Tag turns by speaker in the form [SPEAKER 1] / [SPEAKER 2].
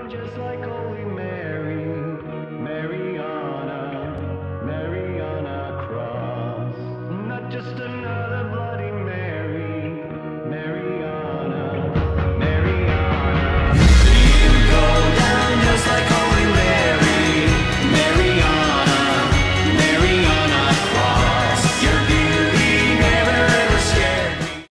[SPEAKER 1] just like Holy Mary, Mariana Cross. Not just a